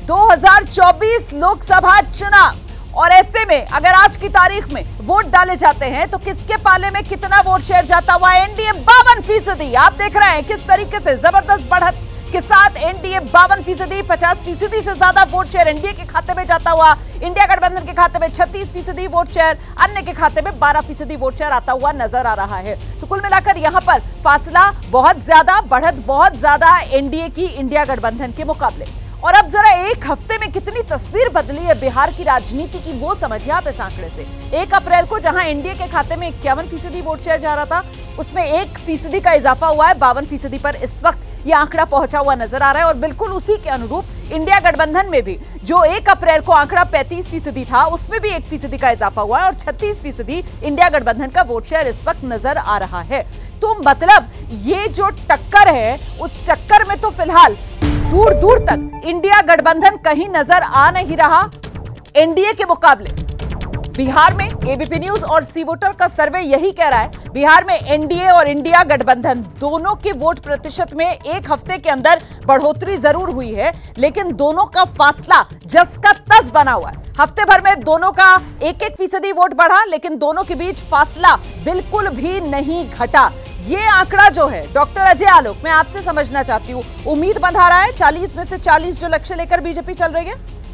2024 लोकसभा चुनाव, और ऐसे में अगर आज की तारीख में वोट डाले जाते हैं तो किसके पाले में कितना वोट शेयर जाता हुआ? एनडीए 52%। आप देख रहे हैं किस तरीके से जबरदस्त बढ़त के साथ एनडीए 52%, 50% से ज्यादा वोट शेयर एनडीए के खाते में जाता हुआ। इंडिया गठबंधन के खाते में 36% वोट शेयर, अन्य के खाते में 12% वोट शेयर आता हुआ नजर आ रहा है। तो कुल मिलाकर यहां पर फासला बहुत ज्यादा, बढ़त बहुत ज्यादा एनडीए की इंडिया गठबंधन के मुकाबले। और अब जरा एक हफ्ते में कितनी तस्वीर बदली है बिहार की राजनीति की, वो समझिए आप इस आंकड़े से। 1 अप्रैल को जहां एनडीए के खाते में 51% वोट शेयर जा रहा था, उसमें 1% का इजाफा हुआ है। 52% पर इस वक्त यह आंकड़ा पहुंचा हुआ नजर आ रहा है। और बिल्कुल उसी के अनुरूप इंडिया गठबंधन में भी जो 1 अप्रैल को आंकड़ा 35% था, उसमें भी 1% का इजाफा हुआ है और 36% इंडिया गठबंधन का वोट शेयर इस वक्त नजर आ रहा है। तो मतलब ये जो टक्कर है, उस टक्कर में तो फिलहाल दूर दूर तक इंडिया गठबंधन कहीं नजर आ नहीं रहा एनडीए के मुकाबले। बिहार में एबीपी न्यूज और सी वोटर का सर्वे यही कह रहा है, बिहार में एनडीए और इंडिया गठबंधन दोनों के वोट प्रतिशत में एक हफ्ते के अंदर बढ़ोतरी जरूर हुई है, लेकिन दोनों का फासला जस का तस बना हुआ है। हफ्ते भर में दोनों का 1-1% वोट बढ़ा, लेकिन दोनों के बीच फासला बिल्कुल भी नहीं घटा। ये आंकड़ा जो है डॉक्टर अजय आलोक, मैं आपसे समझना चाहती हूँ, उम्मीद बंधा रहा है 40 में से 40 जो लक्ष्य लेकर बीजेपी चल रही है?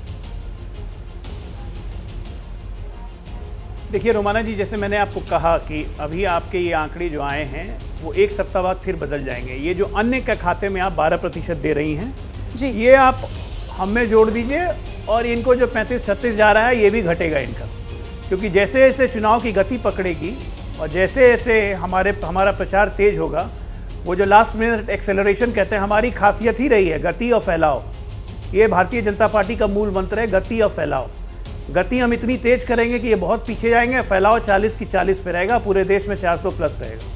देखिए रोमाना जी, जैसे मैंने आपको कहा कि अभी आपके ये आंकड़े जो आए हैं वो एक सप्ताह बाद फिर बदल जाएंगे। ये जो अन्य के खाते में आप 12% दे रही हैं जी, ये आप हमें जोड़ दीजिए और इनको जो 35-36 जा रहा है ये भी घटेगा इनका, क्योंकि जैसे जैसे चुनाव की गति पकड़ेगी और जैसे जैसे हमारा प्रचार तेज होगा, वो जो लास्ट मिनट एक्सेलरेशन कहते हैं, हमारी खासियत ही रही है गति और फैलाव। ये भारतीय जनता पार्टी का मूल मंत्र है, गति और फैलाव। गति हम इतनी तेज करेंगे कि ये बहुत पीछे जाएंगे, फैलाव 40 की 40 पे रहेगा, पूरे देश में 400 प्लस रहेगा।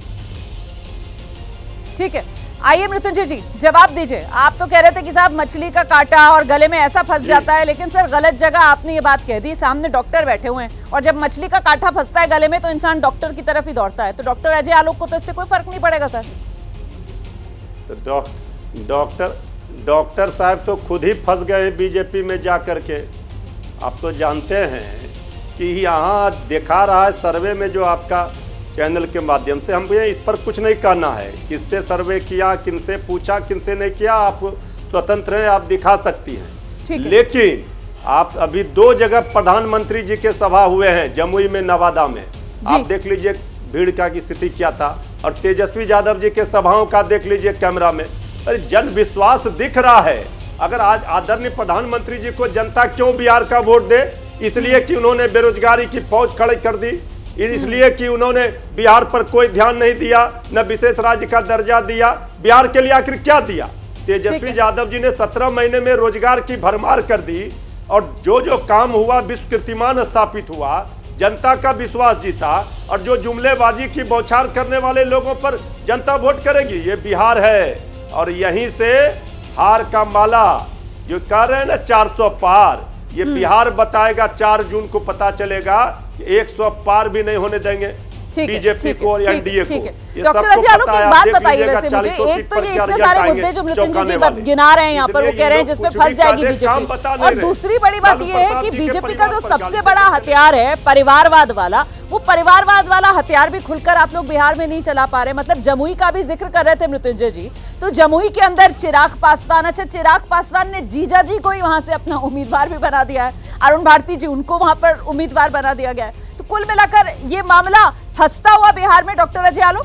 ठीक है, आइए मृत्युंजय जी जवाब दीजिए। आप तो कह रहे थे कि साहब मछली का कांटा और गले में ऐसा फंस जाता है, लेकिन सर गलत जगह आपने ये बात कह दी। सामने डॉक्टर बैठे हुए हैं और जब मछली का कांटा फंसता है गले में तो इंसान डॉक्टर की तरफ ही दौड़ता है। तो डॉक्टर अजय आलोक को तो इससे कोई फर्क नहीं पड़ेगा सर? तो डॉक्टर साहब तो खुद ही फंस गए बीजेपी में जा करके। आप तो जानते हैं कि यहाँ दिखा रहा है सर्वे में, जो आपका चैनल के माध्यम से, हम इस पर कुछ नहीं कहना है, किससे सर्वे किया, किनसे पूछा, किनसे नहीं किया, आप स्वतंत्र हैं, आप दिखा सकती हैं। लेकिन आप अभी 2 जगह प्रधानमंत्री जी के सभा हुए हैं, जमुई में, नवादा में। आप देख लीजिए भीड़ का की स्थिति क्या था, और तेजस्वी यादव जी के सभाओं का देख लीजिए कैमरा में। जन विश्वास दिख रहा है। अगर आज आदरणीय प्रधानमंत्री जी को जनता क्यों बिहार का वोट दे? इसलिए कि उन्होंने बेरोजगारी की फौज खड़ी कर दी, इसलिए कि उन्होंने बिहार पर कोई ध्यान नहीं दिया, न विशेष राज्य का दर्जा दिया। बिहार के लिए आखिर क्या दिया? तेजस्वी यादव जी ने 17 महीने में रोजगार की भरमार कर दी, और जो जो काम हुआ, विश्व कीर्तिमान स्थापित हुआ, जनता का विश्वास जीता, और जो जुमलेबाजी की बौछार करने वाले लोगों पर जनता वोट करेगी। ये बिहार है, और यहीं से हार का माला जो कह रहे हैं ना 400 पार, ये बिहार बताएगा। 4 जून को पता चलेगा कि 100 पार भी नहीं होने देंगे बीजेपी को और एनडीए को। डॉक्टर अजय आलोक एक बात बताइए वैसे मुझे, एक तो ये इतने सारे मुद्दे जो मृत्युंजय जी गिना रहे हैं यहाँ पर, वो कह रहे हैं जिसमें फंस जाएगी बीजेपी, और दूसरी बड़ी बात ये है कि बीजेपी का जो सबसे बड़ा हथियार है परिवारवाद वाला, वो परिवारवाद वाला हथियार भी खुलकर आप लोग बिहार में नहीं चला पा रहे। मतलब जमुई का भी जिक्र कर रहे थे मृत्युंजय जी, तो जमुई के अंदर चिराग पासवान, अच्छा चिराग पासवान ने जीजा जी को ही वहां से अपना उम्मीदवार भी बना दिया है, अरुण भारती जी, उनको वहां पर उम्मीदवार बना दिया गया है। तो कुल मिलाकर ये मामला फंसता हुआ बिहार में डॉक्टर अजय आलोक?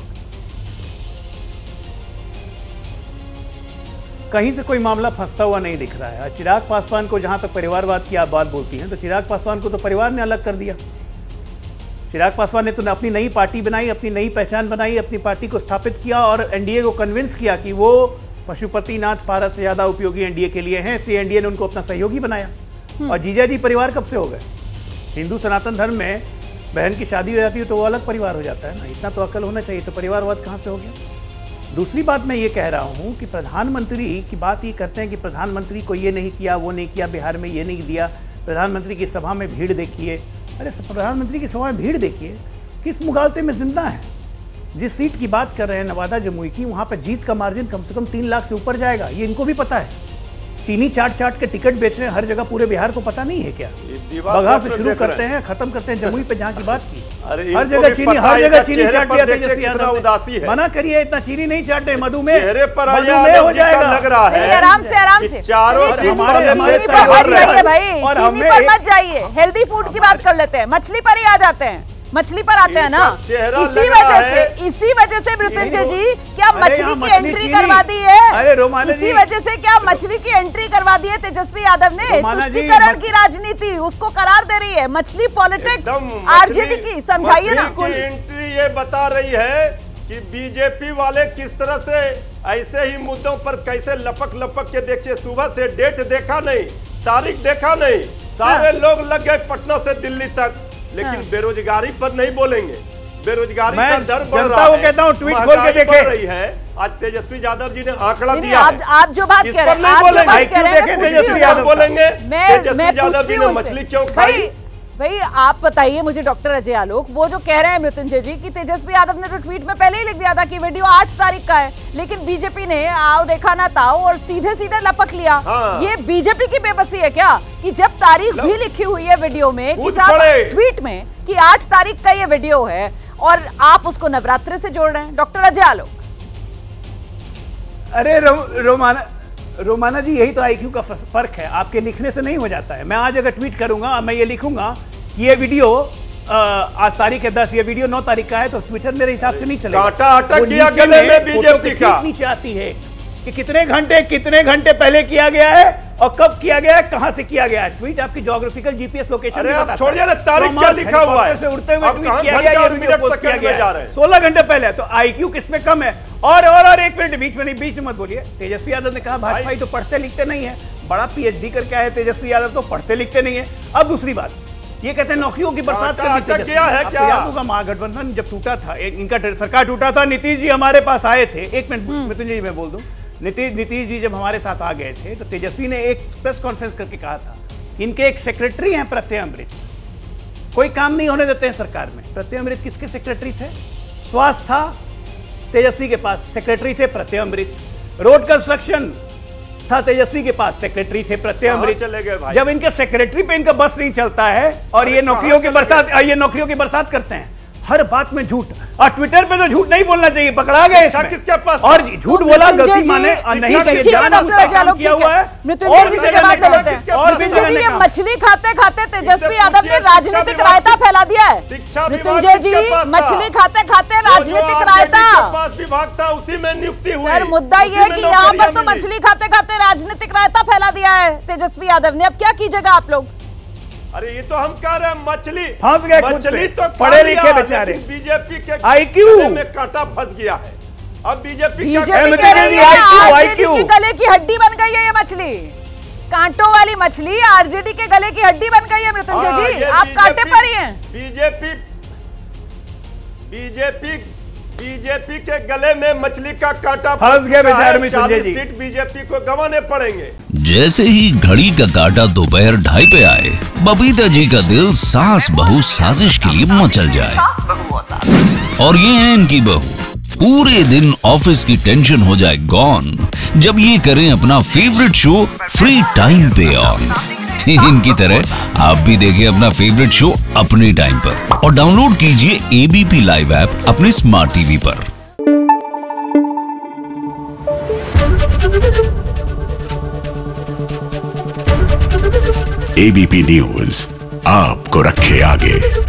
कहीं से कोई मामला फंसता हुआ नहीं दिख रहा है। चिराग पासवान को, जहां तक परिवारवाद की आप बात बोलती हैं, तो चिराग पासवान को तो परिवार ने अलग कर दिया। चिराग पासवान ने तो अपनी नई पार्टी बनाई, अपनी नई पहचान बनाई, अपनी पार्टी को स्थापित किया और एनडीए को कन्विंस किया कि वो पशुपतिनाथ पारस से ज्यादा उपयोगी एनडीए के लिए हैं, इसलिए एनडीए ने उनको अपना सहयोगी बनाया। और जीजा जी परिवार कब से हो गए? हिंदू सनातन धर्म में बहन की शादी हो जाती है तो वो अलग परिवार हो जाता है ना, इतना तो अकल होना चाहिए। तो परिवारवाद कहाँ से हो गया? दूसरी बात मैं ये कह रहा हूँ कि प्रधानमंत्री की बात ये करते हैं कि प्रधानमंत्री को ये नहीं किया, वो नहीं किया, बिहार में ये नहीं दिया, प्रधानमंत्री की सभा में भीड़ देखिए। अरे प्रधानमंत्री की सभा में भीड़ देखिए, किस मुगालते में जिंदा है। जिस सीट की बात कर रहे हैं नवादा जमुई की, वहाँ पर जीत का मार्जिन कम से कम 3 लाख से ऊपर जाएगा, ये इनको भी पता है। चीनी चाट चाट के टिकट बेच रहे हैं हर जगह, पूरे बिहार को पता नहीं है क्या? बगहा से शुरू करते हैं, खत्म करते हैं जमुई पे, जहाँ की बात की हर जगह चीनी, हर जगह चीनी चाट दिया तेजस्वी यादव ने। मना करिए, इतना चीनी नहीं चाटते, मधुमेह हो जाएगा। लग रहा है आराम से चारों भाई, चीनी पर मत जाइए, हेल्दी फूड की बात कर लेते हैं, मछली पर ही आ जाते हैं, मछली पर आते हैं ना। इसी वजह से मृत्युंजय जी क्या मछली की एंट्री करवा दी है? अरे रोमाना जी, इसी वजह से क्या मछली की एंट्री करवा दी है तेजस्वी यादव ने? तुष्टीकरण की राजनीति उसको करार दे रही है, मछली पॉलिटिक्स आरजेडी की, समझाइए ना। एंट्री ये बता रही है कि बीजेपी वाले किस तरह से ऐसे ही मुद्दों पर कैसे लपक के देखिए, सुबह से डेट देखा नहीं, तारीख देखा नहीं, सारे लोग लग गए पटना से दिल्ली तक, लेकिन बेरोजगारी पर नहीं बोलेंगे। बेरोजगारी का दर बढ़ रहा है, कहता हूं ट्वीट खोल के देखे रही है। आज तेजस्वी यादव जी ने आंकड़ा दिया है, आप जो बात कह रहे हैं तेजस्वी यादव बोलेंगे, तेजस्वी यादव जी ने मछली क्यों खाई? भाई आप बताइए मुझे डॉक्टर अजय आलोक, वो जो कह रहे हैं मृत्युंजय जी कि तेजस्वी यादव ने तो ट्वीट में पहले ही लिख दिया था कि वीडियो 8 तारीख का है, लेकिन बीजेपी ने आओ देखा ना ताओ और सीधे लपक लिया। हाँ। ये बीजेपी की बेबसी है क्या कि जब तारीख भी लिखी हुई है वीडियो में, ट्वीट में कि 8 तारीख का ये वीडियो है और आप उसको नवरात्रि से जोड़ रहे हैं? डॉक्टर अजय आलोक, अरे रोमाना जी, यही तो आईक्यू का फर्क है, आपके लिखने से नहीं हो जाता है। मैं आज अगर ट्वीट करूंगा, मैं ये लिखूंगा कि ये वीडियो आज तारीख है 10, ये वीडियो 9 तारीख का है, तो ट्विटर मेरे हिसाब से नहीं चलेगा। नीचे आती है कि कितने घंटे पहले किया गया है और कब किया गया है, कहां से किया गया है। ट्वीट आपकी ज्योग्राफिकल जीपीएस लोकेशन अरे आप छोड़िए ना, तारीख क्या लिखा हुआ है, से उड़ते हुए ट्वीट किया गया, ये वीडियो पोस्ट किया गया है 16 घंटे पहले। तो आईक्यू किसमें कम है? और 1 मिनट बीच में मत बोलिए। तेजस्वी यादव ने कहा भाजपा तो पढ़ते लिखते नहीं है, बड़ा पीएचडी करके आए तेजस्वी यादव, तो पढ़ते लिखते नहीं है। अब दूसरी बात, ये कहते हैं नौकरियों की बरसात कर दी तेजस्वी। आपको याद होगा महागठबंधन जब टूटा था, इनका सरकार टूटा था, नीतीश जी हमारे पास आए थे। एक मिनट मृत्युंजय जी मैं बोल दूं, नीतीश जी जब हमारे साथ आ गए थे तो तेजस्वी ने एक प्रेस कॉन्फ्रेंस करके कहा था कि इनके एक सेक्रेटरी हैं प्रत्यय अमृत, कोई काम नहीं होने देते हैं सरकार में। प्रत्यय अमृत किसके सेक्रेटरी थे? स्वास्थ्य था तेजस्वी के पास, सेक्रेटरी थे प्रत्यय अमृत। रोड कंस्ट्रक्शन था तेजस्वी के पास, सेक्रेटरी थे प्रत्यय अमृत। चले गए भाई। जब इनके सेक्रेटरी पे इनका बस नहीं चलता है और ये नौकरियों की बरसात करते हैं, हर बात में झूठ। और ट्विटर पे तो झूठ नहीं बोलना चाहिए, पकड़ा गए किसके पास, और झूठ बोला गलती माने नहीं किया हुआ है। और मछली खाते खाते तेजस्वी यादव ने राजनीतिक रायता फैला दिया है। मृत्युंजय जी, मछली खाते खाते राजनीतिक रायता विभाग था, उसी में नियुक्ति हुई। सर मुद्दा ये है कि यहाँ पर तो मछली खाते खाते राजनीतिक रायता फैला दिया है तेजस्वी यादव ने। अब क्या कीजिएगा आप लोग? अरे ये तो हम कह रहे हैं, मछली फंस गए, मछली तो पढ़े लिखे बेचारे, बीजेपी के आईक्यू में कांटा फंस गया है। अब बीजेपी की गले की हड्डी बन गई है ये मछली, कांटों वाली मछली आरजेडी के गले की हड्डी बन गई है। मृत्युंजय जी आप कांटे पर ही हैं। बीजेपी के गले में मछली का कांटा फंस गया बेचारे मृत्युंजय जी। 40 सीट बीजेपी को गंवाने पड़ेंगे। जैसे ही घड़ी का कांटा दोपहर 2:30 पे आए, बबीता जी का दिल सास बहू साजिश के लिए मचल जाए। और ये है इनकी बहू, पूरे दिन ऑफिस की टेंशन हो जाए गॉन जब ये करें अपना फेवरेट शो फ्री टाइम पे ऑन। इनकी तरह आप भी देखिए अपना फेवरेट शो अपने टाइम पर और डाउनलोड कीजिए एबीपी लाइव ऐप अपने स्मार्ट टीवी पर। एबीपी न्यूज आपको रखे आगे।